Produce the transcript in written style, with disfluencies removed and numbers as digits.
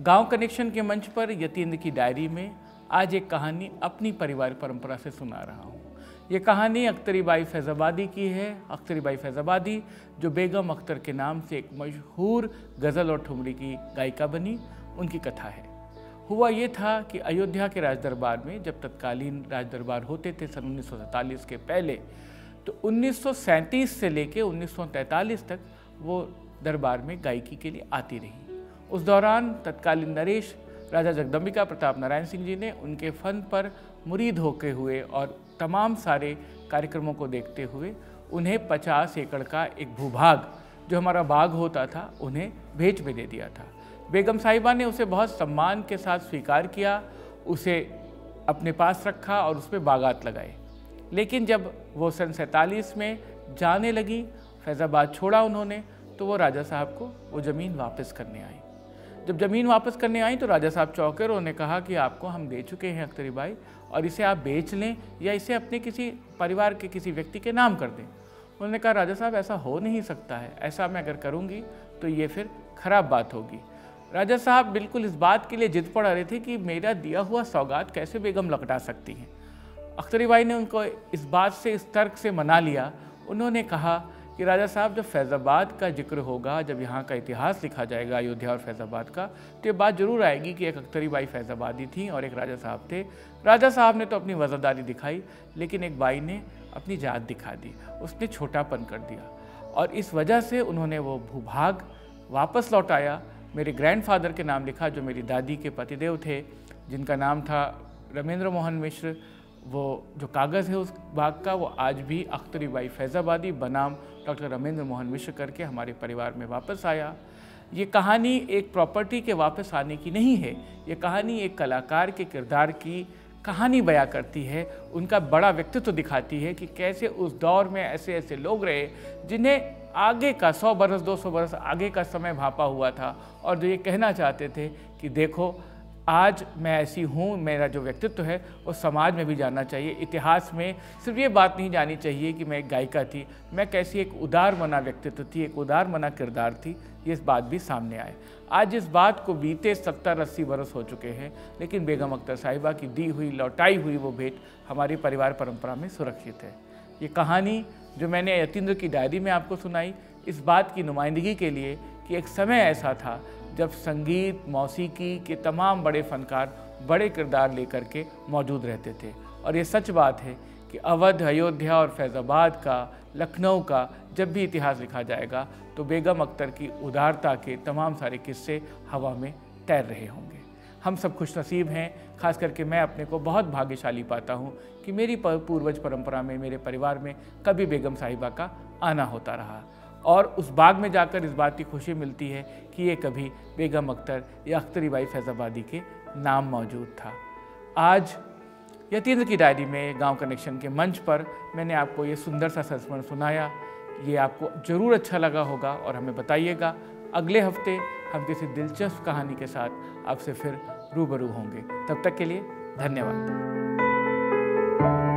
गांव कनेक्शन के मंच पर यतीन्द्र की डायरी में आज एक कहानी अपनी परिवार परंपरा से सुना रहा हूँ। ये कहानी अख्तरी बाई फैज़ाबादी की है। अख्तरी बाई फैज़ाबादी जो बेगम अख्तर के नाम से एक मशहूर गज़ल और ठुमरी की गायिका बनी, उनकी कथा है। हुआ ये था कि अयोध्या के राजदरबार में जब तत्कालीन राजदरबार होते थे सन 1947 के पहले, तो 1937 से लेकर 1943 तक वो दरबार में गायकी के लिए आती रही। उस दौरान तत्कालीन नरेश राजा जगदम्बिका प्रताप नारायण सिंह जी ने उनके फ़न पर मुरीद होके हुए और तमाम सारे कार्यक्रमों को देखते हुए उन्हें 50 एकड़ का एक भूभाग, जो हमारा बाग होता था, उन्हें भेंट में दे दिया था। बेगम साहिबा ने उसे बहुत सम्मान के साथ स्वीकार किया, उसे अपने पास रखा और उस पर बागात लगाए। लेकिन जब वो सन 47 में जाने लगी, फैज़ाबाद छोड़ा उन्होंने, तो वो राजा साहब को वो ज़मीन वापस करने आई। जब ज़मीन वापस करने आई तो राजा साहब चौंके और उन्होंने कहा कि आपको हम दे चुके हैं अख्तरी बाई, और इसे आप बेच लें या इसे अपने किसी परिवार के किसी व्यक्ति के नाम कर दें। उन्होंने कहा राजा साहब ऐसा हो नहीं सकता है, ऐसा मैं अगर करूँगी तो ये फिर ख़राब बात होगी। राजा साहब बिल्कुल इस बात के लिए जिद पड़ रहे थे कि मेरा दिया हुआ सौगात कैसे बेगम लौटा सकती हैं। अख्तरी बाई ने उनको इस बात से, इस तर्क से मना लिया। उन्होंने कहा कि राजा साहब जब फैज़ाबाद का जिक्र होगा, जब यहाँ का इतिहास लिखा जाएगा अयोध्या और फैज़ाबाद का, तो ये बात ज़रूर आएगी कि एक अख्तरी बाई फैज़ाबादी थी और एक राजा साहब थे। राजा साहब ने तो अपनी वज़ादारी दिखाई, लेकिन एक बाई ने अपनी जात दिखा दी, उसने छोटापन कर दिया, और इस वजह से उन्होंने वो भूभाग वापस लौटाया। मेरे ग्रैंडफादर के नाम लिखा, जो मेरी दादी के पतिदेव थे, जिनका नाम था रमेंद्र मोहन मिश्र। वो जो कागज़ है उस बाग का, वो आज भी अख्तरी बाई फैज़ाबादी बनाम डॉक्टर रमेंद्र मोहन मिश्र करके हमारे परिवार में वापस आया। ये कहानी एक प्रॉपर्टी के वापस आने की नहीं है, ये कहानी एक कलाकार के किरदार की कहानी बयां करती है, उनका बड़ा व्यक्तित्व दिखाती है कि कैसे उस दौर में ऐसे ऐसे लोग रहे जिन्हें आगे का 100 बरस 200 बरस आगे का समय भांपा हुआ था, और जो ये कहना चाहते थे कि देखो आज मैं ऐसी हूँ, मेरा जो व्यक्तित्व है वो समाज में भी जानना चाहिए। इतिहास में सिर्फ ये बात नहीं जानी चाहिए कि मैं एक गायिका थी, मैं कैसी एक उदार मना व्यक्तित्व थी, एक उदार मना किरदार थी, ये इस बात भी सामने आए। आज इस बात को बीते 70-80 बरस हो चुके हैं, लेकिन बेगम अख्तर साहिबा की दी हुई, लौटाई हुई वो भेंट हमारी परिवार परंपरा में सुरक्षित है। ये कहानी जो मैंने यतीन्द्र की डायरी में आपको सुनाई, इस बात की नुमाइंदगी के लिए कि एक समय ऐसा था जब संगीत, मौसीकी के तमाम बड़े फनकार बड़े किरदार लेकर के मौजूद रहते थे। और ये सच बात है कि अवध, अयोध्या और फैज़ाबाद का, लखनऊ का जब भी इतिहास लिखा जाएगा तो बेगम अख्तर की उदारता के तमाम सारे किस्से हवा में तैर रहे होंगे। हम सब खुशनसीब हैं, खास करके मैं अपने को बहुत भाग्यशाली पाता हूँ कि मेरी पूर्वज परंपरा में, मेरे परिवार में कभी बेगम साहिबा का आना होता रहा, और उस बाग में जाकर इस बात की खुशी मिलती है कि ये कभी बेगम अख्तर या अख्तरी बाई फैज़ाबादी के नाम मौजूद था। आज यतीन्द्र की डायरी में गांव कनेक्शन के मंच पर मैंने आपको ये सुंदर सा संस्मरण सुनाया। ये आपको ज़रूर अच्छा लगा होगा और हमें बताइएगा। अगले हफ्ते हम किसी दिलचस्प कहानी के साथ आपसे फिर रूबरू होंगे। तब तक के लिए धन्यवाद।